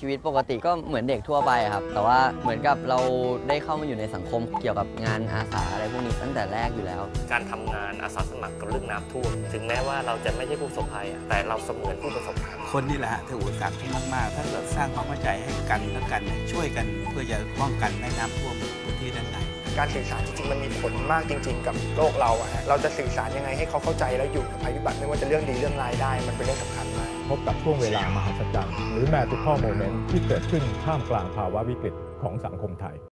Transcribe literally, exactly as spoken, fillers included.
ชีวิตปกติก็เหมือนเด็กทั่วไปครับแต่ว่าเหมือนกับเราได้เข้ามาอยู่ในสังคมเกี่ยวกับงานอาสาอะไรพวกนี้ตั้งแต่แรกอยู่แล้วการทำงานอาสาสมัครกับเรื่องน้ำท่วมถึงแม้ว่าเราจะไม่ใช่ผู้ประสบภัยแต่เราเสมือนผู้ประสบภัยคนนี่แหละฮะถืออุปสรรคที่มากๆถ้าเราสร้างความเข้าใจให้กันและกันช่วยกันเพื่อจะป้องกันไม่น้ำท่วมพื้นที่ด้านในการสื่อสารจริงๆมันมีผลมากจริงๆกับโลกเราอะฮะเราจะสื่อสารยังไงให้เขาเข้าใจแล้วอยู่กับภัยพิบัติไม่ว่าจะเรื่องดีเรื่องร้ายได้มันเป็นเรื่องสำคัญมากพบกับช่วงเวลามหัศจรรย์หรือ Magical Moment ที่เกิดขึ้นท่ามกลางภาวะวิกฤตของสังคมไทย